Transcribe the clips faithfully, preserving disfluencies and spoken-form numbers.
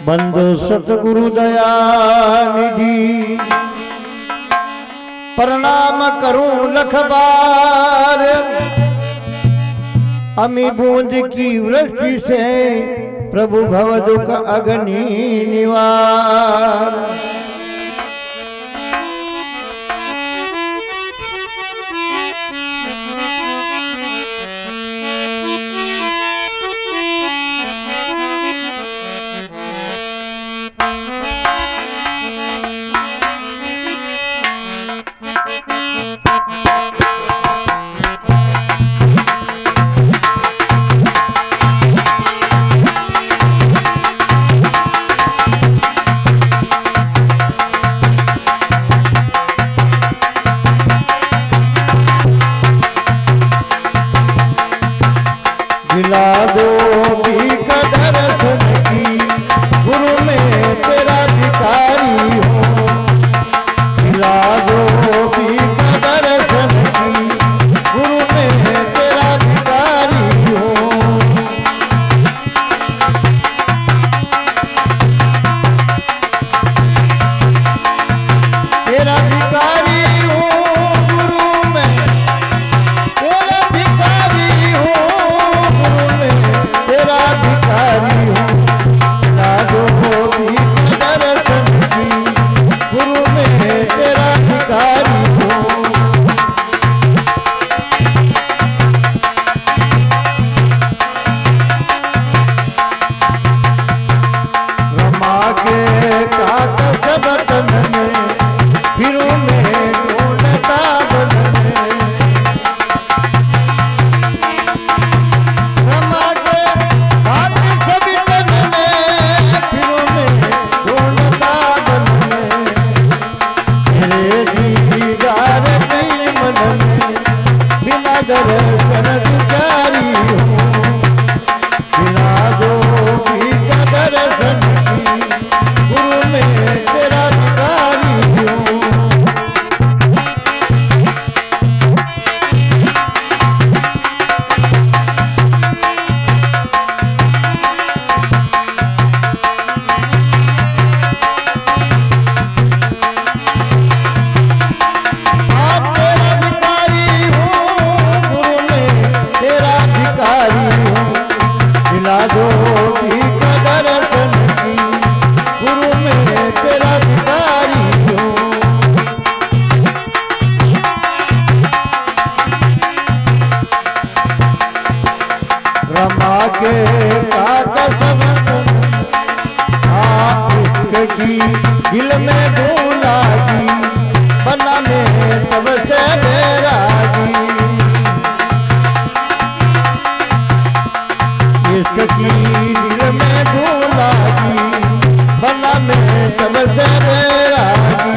बंदो सतगुरु दयानिधि प्रणाम करूं लख बार। अमी बूंद की वृष्टि से प्रभु भव दुख अग्नि निवार। दिला दो भी कदर सुन की गुरु में तेरा भिखारी हूँ। दिला दो भी कदर सुन की गुरु में तेरा भिखारी हूँ। तेरा भिखारी हूँ गुरु में तेरा भिखारी हूँ। तेरा भिखारी हूँ लागो भी कदर की गुरु में तेरा भिखारी हूँ। रमा के काक सबतन में फिरूं में ढूंढता बदन में। दर्शन भिखारी हूँ दिला दो भी कदर की गुरु में तेरा भिखारी हूँ। दिला दो भी कदर की गुरु में तेरा भिखारी हूँ। रमा के काक समतन इश्क की दिल में भूलागी बना में तब से बैरागी। इश्क की दिल में भूलागी बना में तब से बैरागी।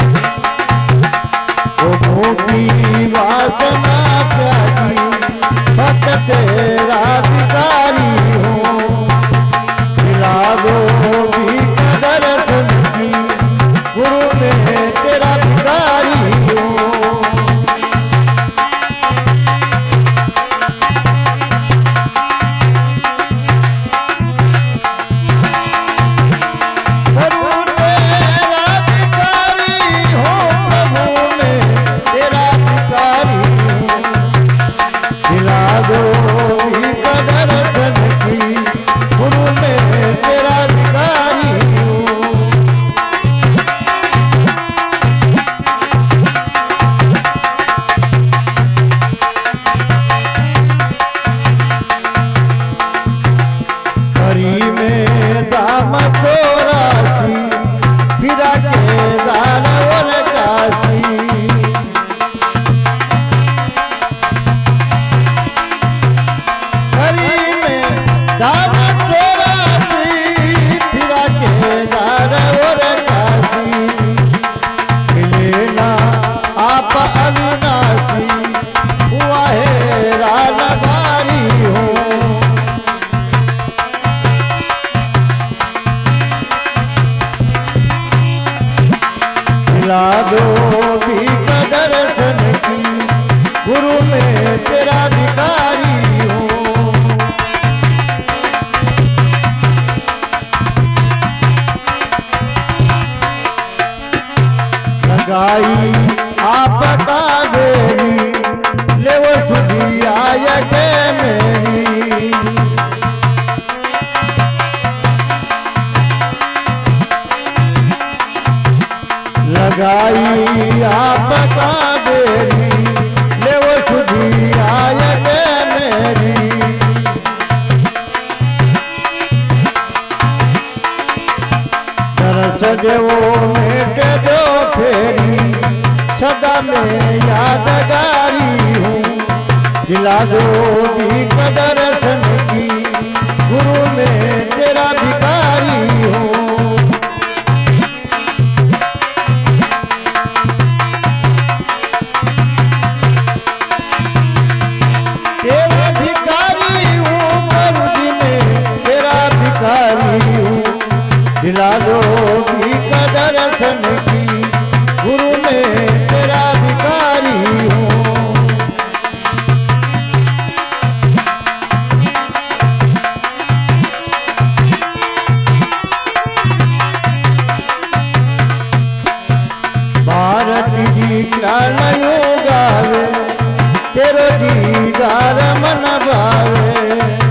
ओ भूखी वासना त्यागी भक्त तेरा भिखारी हूँ। दिला दो भी कदर की गुरु में तेरा भिखारी हूँ। दिला दो भी कदर की गुरु में तेरा भिखारी हूँ। लगाई आपका देरी ले वो सुधी आय के मेरी लगाई आपका देरी ले वो सुधी आय के मेरी तरस देवो मेट दो फेरी सदा में यादगारी हूँ दिला दो भी दर्शन की गुरु में तेरा भिखारी हूँ तेरा भिखारी हूँ गुरु जी में तेरा भिखारी हूँ दिला दो भी दर्शन की गुरु में तेरा भिखारी हूँ भारती जी क्या नयो गावे तेरो दीदार मन भावे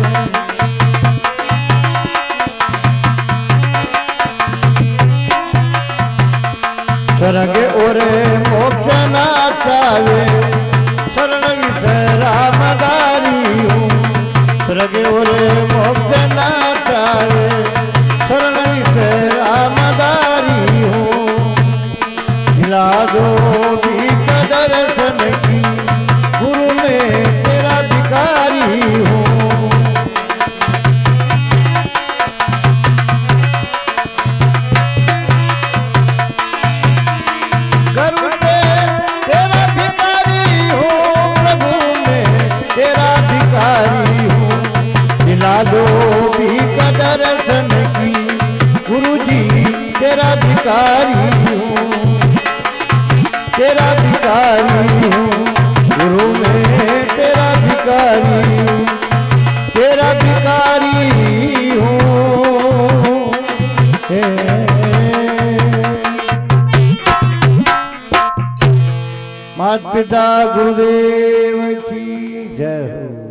स्वर्ग और मोक्ष ना चावे शरण रामदारी हूँ स्वर्ग और मोक्ष ना चावे शरण रामदारी हूँ दिला दो भी दर्शन की गुरु में तेरा भिखारी हूँ गुरु में तेरा भिखारी हूँ प्रभु में तेरा भिखारी हूँ दिला दो भी दर्शन की गुरु जी तेरा भिखारी हूँ तेरा भिखारी हूँ गुरु में तेरा भिखारी हूँ तेरा भिखारी हूँ माता पिता गुरुदेव की जय हो।